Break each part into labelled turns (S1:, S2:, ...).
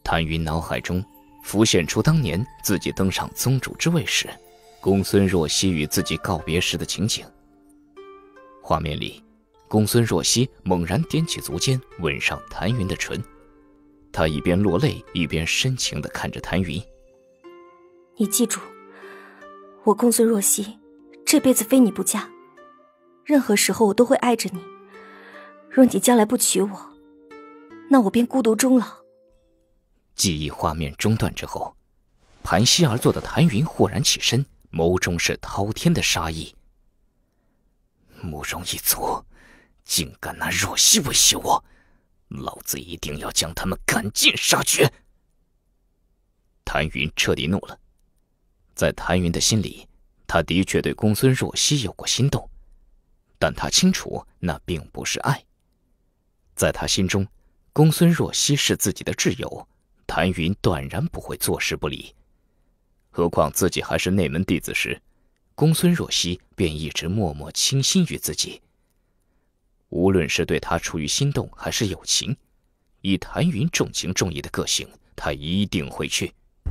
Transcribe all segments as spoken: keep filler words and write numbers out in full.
S1: 谭云脑海中浮现出当年自己登上宗主之位时，公孙若曦与自己告别时的情景。画面里，公孙若曦猛然踮起足尖，吻上谭云的唇。她一边落泪，一边深情地看着谭云。
S2: 你记住，我公孙若曦这辈子非你不嫁，任何时候我都会爱着你。若你将来不娶我，那我便孤独终老。
S1: 记忆画面中断之后，盘膝而坐的谭云忽然起身，眸中是滔天的杀意。慕容一族竟敢拿若曦威胁我，老子一定要将他们赶尽杀绝！谭云彻底怒了。在谭云的心里，他的确对公孙若曦有过心动，但他清楚那并不是爱。在他心中，公孙若曦是自己的挚友，谭云断然不会坐视不理。何况自己还是内门弟子时，公孙若曦便一直默默倾心于自己。无论是对他出于心动还是友情，以谭云重情重义的个性，他一定会去。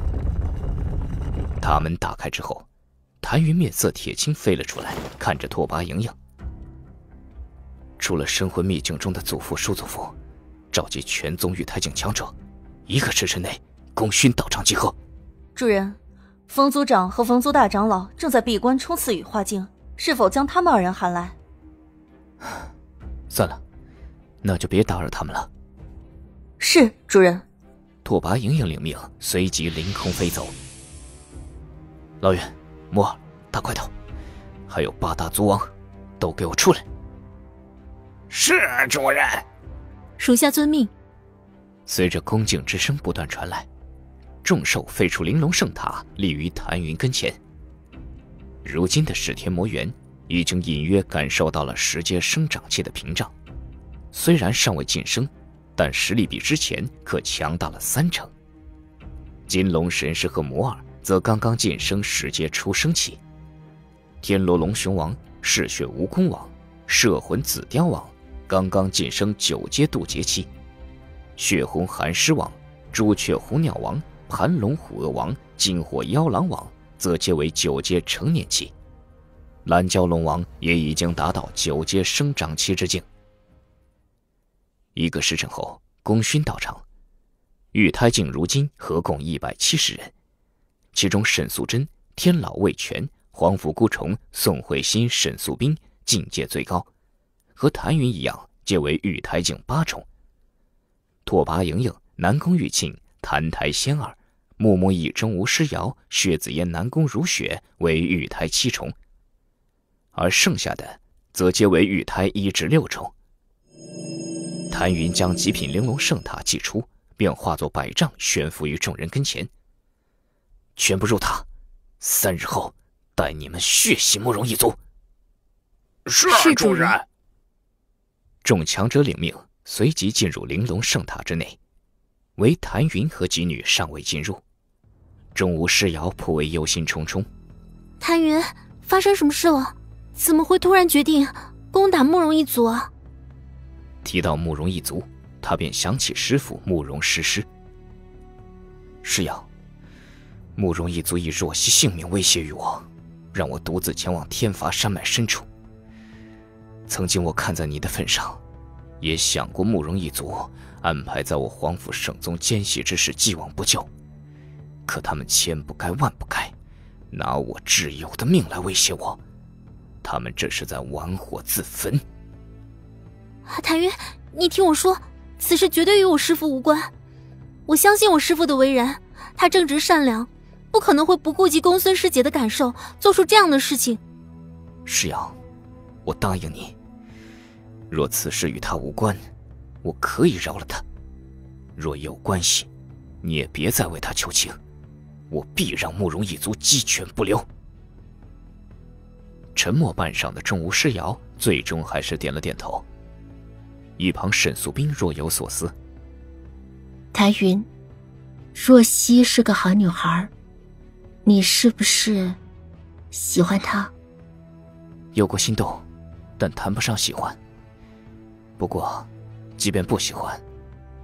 S1: 大门打开之后，谭云面色铁青飞了出来，看着拓跋莹莹。除了神魂秘境中的祖父、叔祖父，召集全宗玉台境强者，一个时辰内功勋道场集合。
S3: 主人，冯族长和冯族大长老正在闭关冲刺羽化境，是否将他们二人喊来？
S1: 算了，那就别打扰他们了。
S3: 是，主人。
S1: 拓跋莹莹领命，随即凌空飞走。老远、摩尔、大块头，还有八大族王，都给我出来！
S4: 是，主人。
S3: 属下遵命。
S1: 随着恭敬之声不断传来，众兽飞出玲珑圣塔，立于谭云跟前。如今的噬天魔猿已经隐约感受到了石阶生长期的屏障，虽然尚未晋升，但实力比之前可强大了三成。金龙神师和摩尔则刚刚晋升石阶出生期，天罗龙雄王、嗜血蜈蚣王、摄魂紫雕王刚刚晋升九阶渡劫期，血红寒狮王、朱雀虎鸟王、盘龙虎鳄王、金火妖狼王则皆为九阶成年期，蓝蛟龙王也已经达到九阶生长期之境。一个时辰后，功勋道场，玉胎境如今合共一百七十人，其中沈素贞、天老魏全、黄甫孤虫、宋慧欣、沈素冰境界最高，和谭云一样，皆为玉胎境八重。拓跋莹莹、南宫玉磬、谭台仙儿、木木易、钟无诗瑶、薛子嫣、南宫如雪为玉胎七重，而剩下的则皆为玉胎一至六重。谭云将极品玲珑圣塔祭出，便化作百丈悬浮于众人跟前。全部入塔，三日后待你们血洗慕容一族。
S4: 是，主人。
S1: 众强者领命，随即进入玲珑圣塔之内，唯谭云和几女尚未进入。钟无诗瑶颇为忧心忡忡。
S5: 谭云，发生什么事了？怎么会突然决定攻打慕容一族啊？
S1: 提到慕容一族，他便想起师父慕容诗诗。诗瑶，慕容一族以若曦性命威胁于我，让我独自前往天罚山脉深处。曾经我看在你的份上，也想过慕容一族安排在我皇府圣宗奸细之事既往不咎，可他们千不该万不该，拿我挚友的命来威胁我，他们这是在玩火自焚。
S5: 谭云，你听我说，此事绝对与我师父无关。我相信我师父的为人，他正直善良，不可能会不顾及公孙师姐的感受，做出这样的事情。
S1: 诗瑶，我答应你，若此事与他无关，我可以饶了他；若有关系，你也别再为他求情，我必让慕容一族鸡犬不留。沉默半晌的钟无诗瑶最终还是点了点头。一旁沈素冰若有所思。
S6: 谭云，若曦是个好女孩，你是不是喜欢她？
S1: 有过心动，但谈不上喜欢。不过即便不喜欢，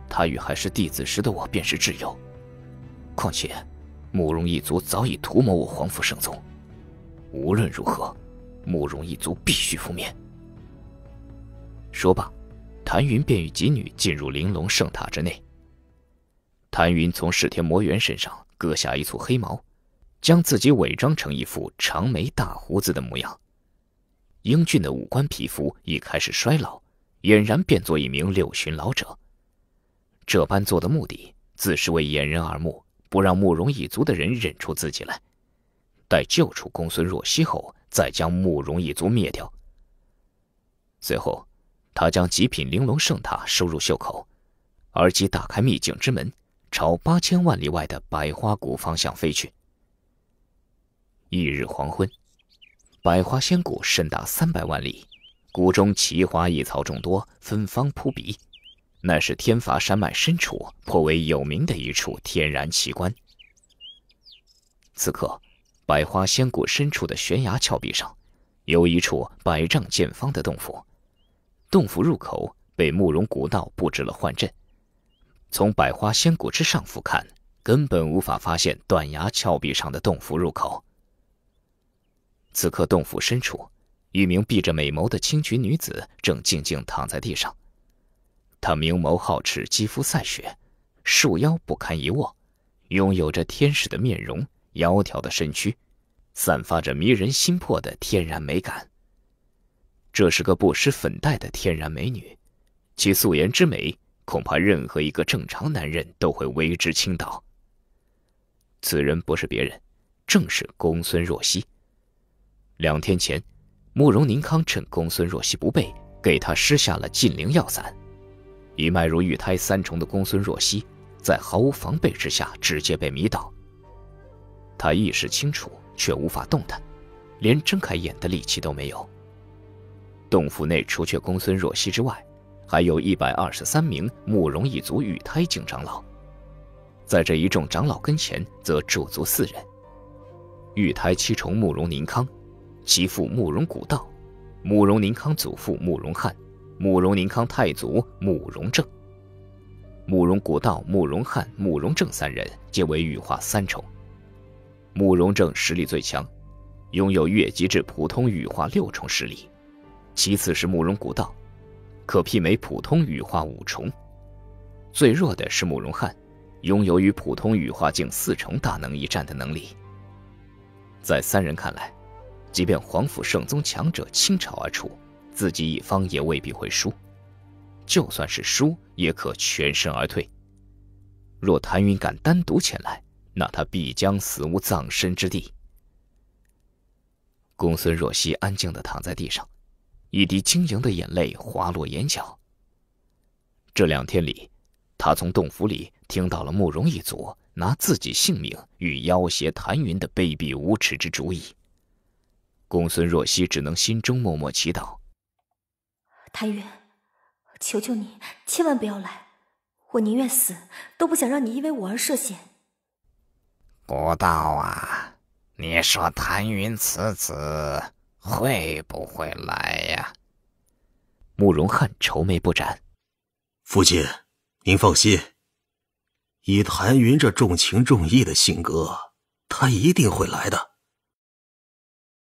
S1: 他与还是弟子时的我便是挚友。况且，慕容一族早已图谋我皇府圣宗，无论如何，慕容一族必须覆灭。说罢，谭云便与几女进入玲珑圣塔之内。谭云从噬天魔猿身上割下一簇黑毛，将自己伪装成一副长眉大胡子的模样。英俊的五官皮肤已开始衰老，俨然变作一名六旬老者。这般做的目的，自是为掩人耳目，不让慕容一族的人认出自己来。待救出公孙若曦后，再将慕容一族灭掉。随后，他将极品玲珑圣塔收入袖口，而即打开秘境之门，朝八千万里外的百花谷方向飞去。翌日黄昏，百花仙谷深达三百万里，谷中奇花异草众多，芬芳扑鼻，那是天罚山脉深处颇为有名的一处天然奇观。此刻，百花仙谷深处的悬崖峭壁上，有一处百丈见方的洞府。洞府入口被慕容古道布置了幻阵，从百花仙谷之上俯瞰，根本无法发现断崖峭壁上的洞府入口。此刻洞府深处，一名闭着美眸的青裙女子正静静躺在地上。她明眸皓齿，肌肤赛雪，束腰不堪一握，拥有着天使的面容，窈窕的身躯，散发着迷人心魄的天然美感。这是个不施粉黛的天然美女，其素颜之美，恐怕任何一个正常男人都会为之倾倒。此人不是别人，正是公孙若曦。两天前，慕容宁康趁公孙若曦不备，给他施下了禁灵药散。已迈入玉胎三重的公孙若曦，在毫无防备之下直接被迷倒。他意识清楚，却无法动弹，连睁开眼的力气都没有。洞府内除却公孙若曦之外，还有一百二十三名慕容一族玉胎境长老。在这一众长老跟前，则驻足四人：玉胎七重慕容宁康，其父慕容古道，慕容宁康祖父慕容翰，慕容宁康太祖慕容正。慕容古道、慕容翰、慕容正三人皆为羽化三重。慕容正实力最强，拥有越级至普通羽化六重实力。其次是慕容古道，可媲美普通羽化五重。最弱的是慕容翰，拥有与普通羽化境四重大能一战的能力。在三人看来，即便皇府圣宗强者倾巢而出，自己一方也未必会输。就算是输，也可全身而退。若谭云敢单独前来，那他必将死无葬身之地。公孙若曦安静地躺在地上，一滴晶莹的眼泪滑落眼角。这两天里，他从洞府里听到了慕容一族拿自己性命与要挟谭云的卑鄙无耻之主意。公孙若曦只能心中默默祈祷：
S2: 谭云，求求你千万不要来，我宁愿死，都不想让你因为我而涉险。
S4: 古道啊，你说谭云此子会不会来呀？
S1: 慕容翰愁眉不展：
S7: 父亲，您放心，以谭云这重情重义的性格，他一定会来的。